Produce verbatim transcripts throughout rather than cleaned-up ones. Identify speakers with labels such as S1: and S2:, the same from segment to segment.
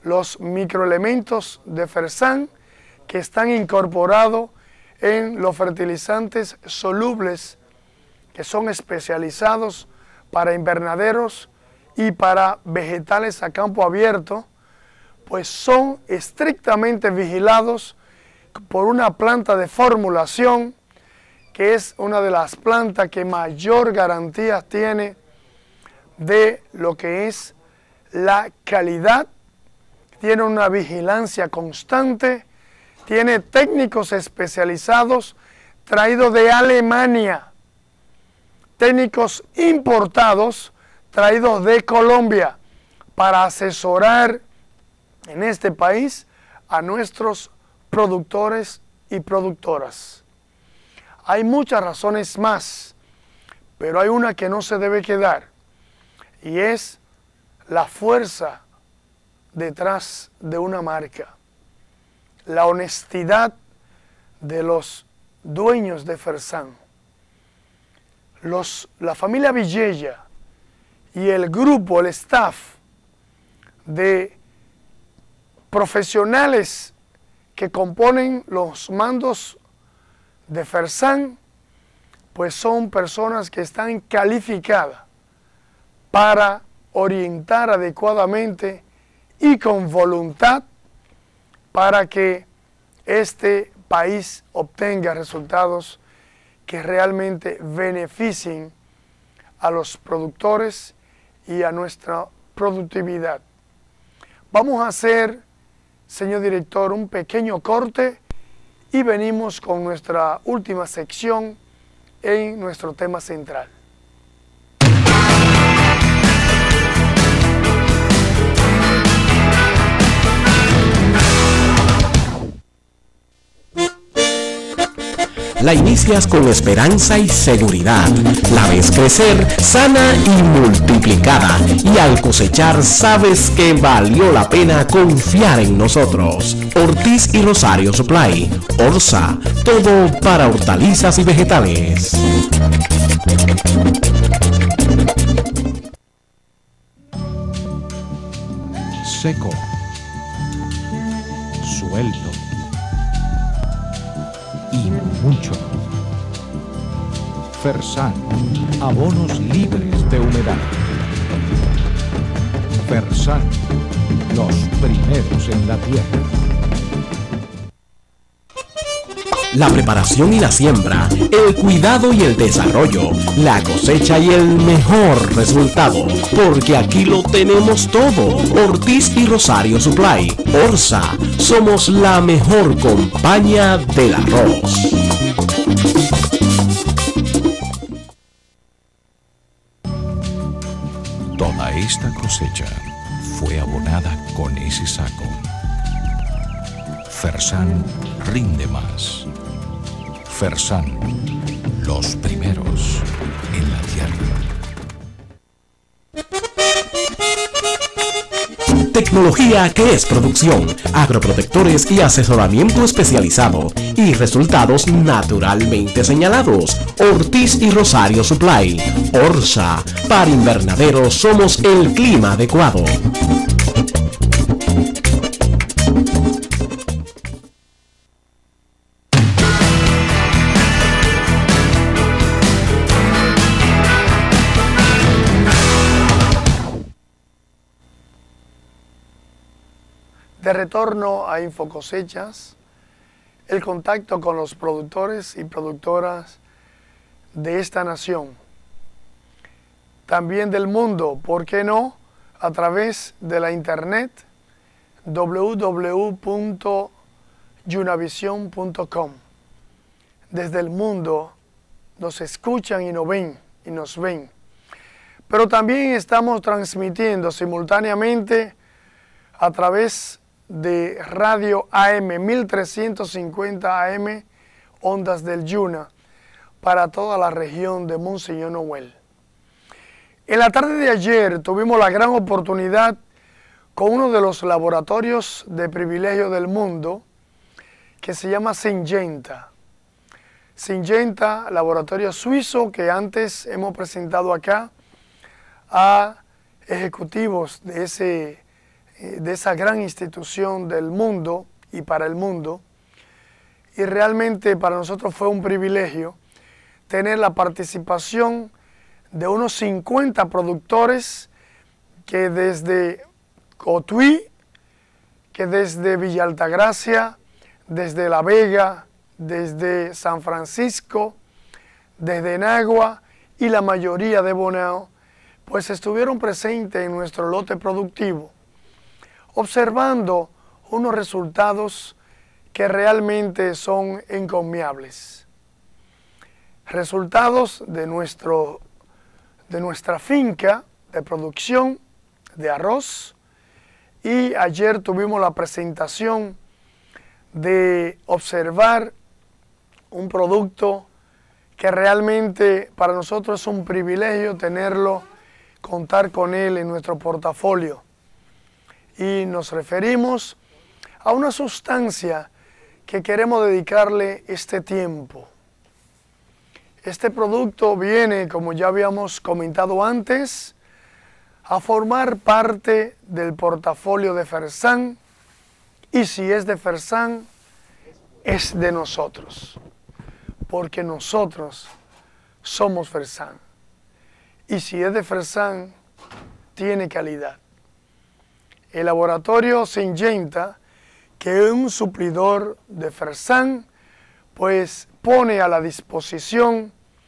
S1: los microelementos de Fersan que están incorporados en los fertilizantes solubles que son especializados para invernaderos y para vegetales a campo abierto, pues son estrictamente vigilados por una planta de formulación que es una de las plantas que mayor garantía tiene de lo que es la calidad, tiene una vigilancia constante, tiene técnicos especializados traídos de Alemania, técnicos importados traídos de Colombia para asesorar en este país a nuestros productores y productoras. Hay muchas razones más, pero hay una que no se debe quedar, y es la fuerza detrás de una marca, la honestidad de los dueños de Fersan. Los, la familia Villella y el grupo, el staff de profesionales que componen los mandos de Fersan, pues son personas que están calificadas para orientar adecuadamente y con voluntad para que este país obtenga resultados que realmente beneficien a los productores y a nuestra productividad. Vamos a hacer, señor director, un pequeño corte y venimos con nuestra última sección en nuestro tema central.
S2: La inicias con esperanza y seguridad, la ves crecer sana y multiplicada, y al cosechar sabes que valió la pena confiar en nosotros. Ortiz y Rosario Supply, Orsa, todo para hortalizas y vegetales.
S3: Seco, suelto y mucho. Fersan, abonos libres de humedad. Fersan, los primeros en la tierra.
S2: La preparación y la siembra, el cuidado y el desarrollo, la cosecha y el mejor resultado, porque aquí lo tenemos todo. Ortiz y Rosario Supply, Orsa, somos la mejor compañía del arroz.
S3: Toda esta cosecha fue abonada con ese saco. Fersan rinde más. Fersan, los primeros en la tierra.
S2: Tecnología que es producción, agroprotectores y asesoramiento especializado, y resultados naturalmente señalados. Ortiz y Rosario Supply, Orsa, para invernaderos somos el clima adecuado.
S1: De retorno a Infocosechas, el contacto con los productores y productoras de esta nación, también del mundo, ¿por qué no?, a través de la internet w w w punto yunavision punto com. Desde el mundo nos escuchan y nos ven, y nos ven. Pero también estamos transmitiendo simultáneamente a través de radio A M mil trescientos cincuenta A M, Ondas del Yuna, para toda la región de Monseñor Noel. En la tarde de ayer tuvimos la gran oportunidad con uno de los laboratorios de privilegio del mundo, que se llama Syngenta. Syngenta, laboratorio suizo que antes hemos presentado acá a ejecutivos de ese de esa gran institución del mundo y para el mundo. Y realmente para nosotros fue un privilegio tener la participación de unos cincuenta productores que desde Cotuí, que desde Villa Altagracia, desde La Vega, desde San Francisco, desde Nagua y la mayoría de Bonao, pues estuvieron presentes en nuestro lote productivo, observando unos resultados que realmente son encomiables. Resultados de, nuestro, de nuestra finca de producción de arroz, y ayer tuvimos la presentación de observar un producto que realmente para nosotros es un privilegio tenerlo, contar con él en nuestro portafolio. Y nos referimos a una sustancia que queremos dedicarle este tiempo. Este producto viene, como ya habíamos comentado antes, a formar parte del portafolio de Fersan, y si es de Fersan, es de nosotros, porque nosotros somos Fersan, y si es de Fersan, tiene calidad. El laboratorio Syngenta, que es un suplidor de Fersan, pues pone a la disposición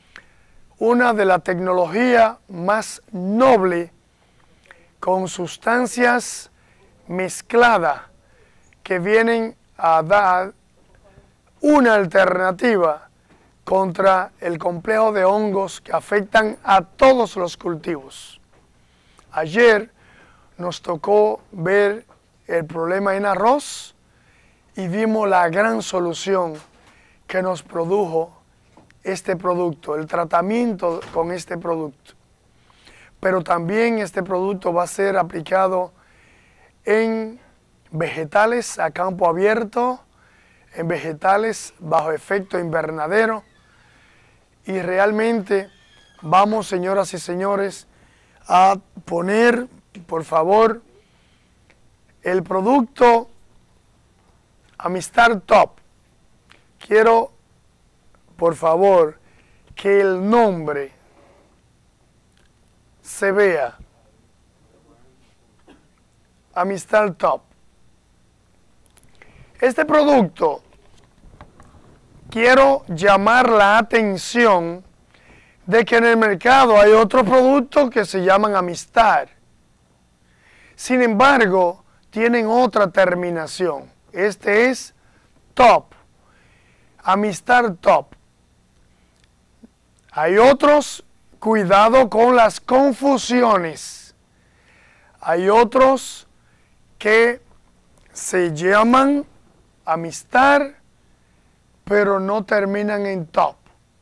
S1: una de la tecnología más noble con sustancias mezcladas que vienen a dar una alternativa contra el complejo de hongos que afectan a todos los cultivos. Ayer nos tocó ver el problema en arroz y vimos la gran solución que nos produjo este producto, el tratamiento con este producto. Pero también este producto va a ser aplicado en vegetales a campo abierto, en vegetales bajo efecto invernadero, y realmente vamos, señoras y señores, a poner, por favor, el producto Amistar Top. Quiero, por favor, que el nombre se vea. Amistar Top. Este producto, quiero llamar la atención de que en el mercado hay otros productos que se llaman Amistar. Sin embargo, tienen otra terminación. Este es Top. Amistar Top. Hay otros, cuidado con las confusiones. Hay otros que se llaman Amistar, pero no terminan en Top.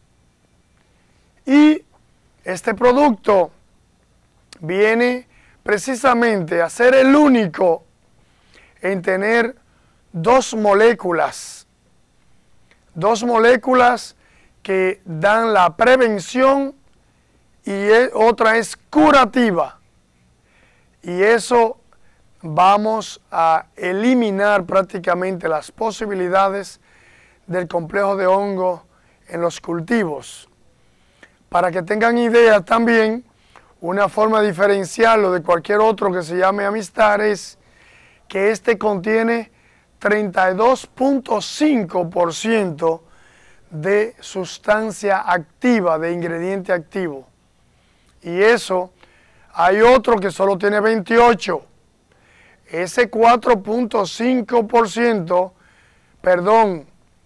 S1: Y este producto viene precisamente a ser el único en tener dos moléculas, dos moléculas que dan la prevención y otra es curativa. Y eso vamos a eliminar prácticamente las posibilidades del complejo de hongo en los cultivos. Para que tengan idea también, una forma de diferenciarlo de cualquier otro que se llame Amistar es que este contiene treinta y dos punto cinco por ciento de sustancia activa, de ingrediente activo. Y eso, hay otro que solo tiene veintiocho. Ese cuatro punto cinco por ciento, perdón,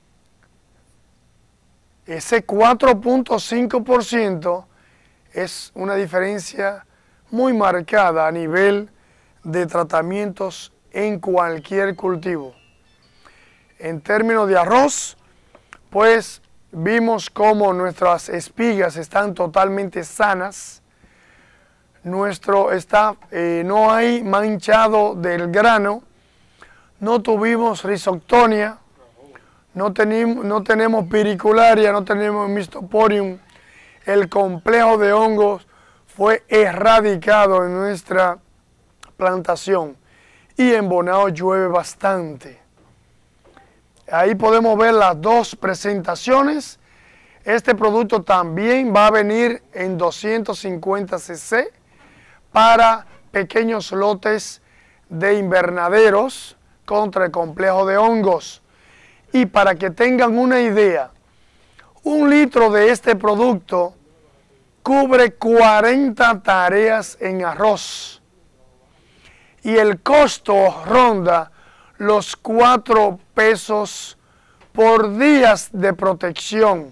S1: ese cuatro punto cinco por ciento es una diferencia muy marcada a nivel de tratamientos en cualquier cultivo. En términos de arroz, pues vimos cómo nuestras espigas están totalmente sanas. Nuestro está, eh, no hay manchado del grano, no tuvimos risoctonia, no, tenemos, no tenemos piricularia, no tenemos mistoporium. El complejo de hongos fue erradicado en nuestra plantación. y en Bonao llueve bastante. Ahí podemos ver las dos presentaciones. Este producto también va a venir en doscientos cincuenta cc para pequeños lotes de invernaderos contra el complejo de hongos. Y para que tengan una idea, un litro de este producto cubre cuarenta tareas en arroz. Y el costo ronda los cuatro pesos por días de protección.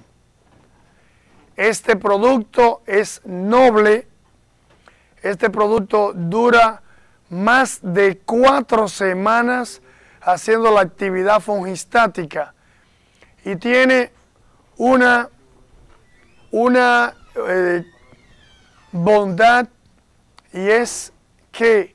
S1: Este producto es noble. Este producto dura más de cuatro semanas haciendo la actividad fungistática y tiene una, una eh, bondad, y es que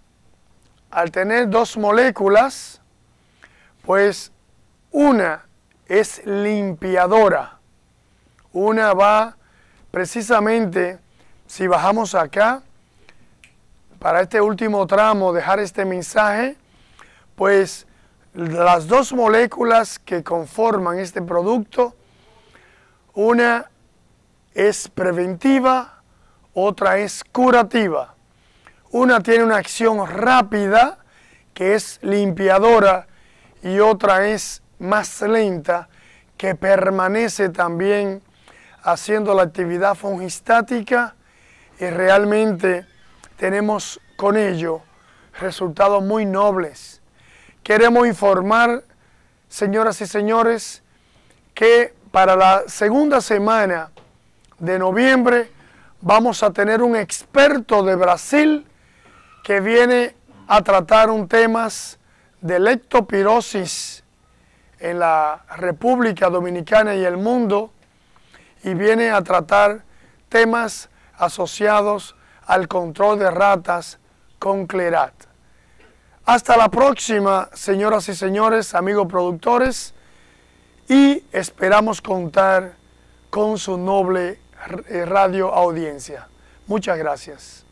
S1: al tener dos moléculas, pues una es limpiadora, una va precisamente, si bajamos acá, para este último tramo dejar este mensaje, pues las dos moléculas que conforman este producto, una es preventiva, otra es curativa. Una tiene una acción rápida, que es limpiadora, y otra es más lenta, que permanece también haciendo la actividad fungistática, y realmente tenemos con ello resultados muy nobles. Queremos informar, señoras y señores, que para la segunda semana de noviembre vamos a tener un experto de Brasil que viene a tratar un tema de leptospirosis en la República Dominicana y el mundo, y viene a tratar temas asociados al control de ratas con Clerat. Hasta la próxima, señoras y señores, amigos productores, y esperamos contar con su noble radio audiencia. Muchas gracias.